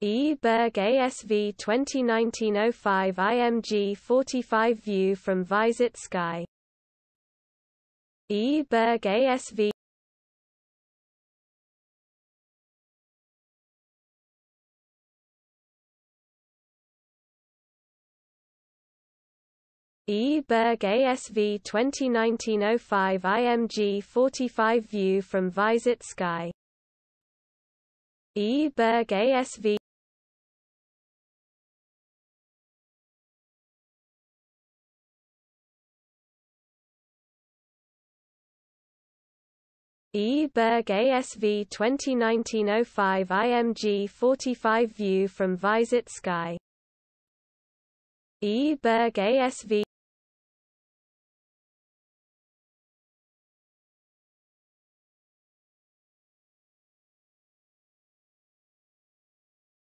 burg asv2019 img45 view from VysotSky. burg asv burg asv2019 img45 view from VysotSky. burg asv burg asv2019 img45 view from VysotSky. burg asv